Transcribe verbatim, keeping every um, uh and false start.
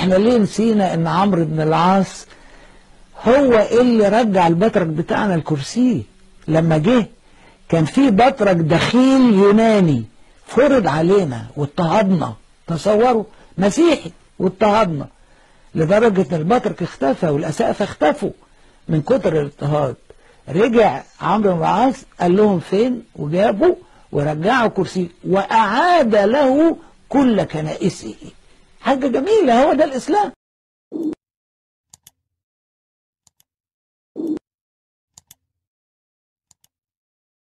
احنا ليه نسينا ان عمرو بن العاص هو اللي رجع البطرك بتاعنا الكرسي؟ لما جه كان في بطرك دخيل يوناني فرض علينا واضطهدنا، تصوروا، مسيحي واضطهدنا لدرجة ان البطرك اختفى والاسقفة اختفوا من كتر الاضطهاد. رجع عمرو بن العاص قال لهم فين وجابوا ورجعوا كرسي وأعاد له كل كنائسه. حاجة جميلة، هو ده الإسلام.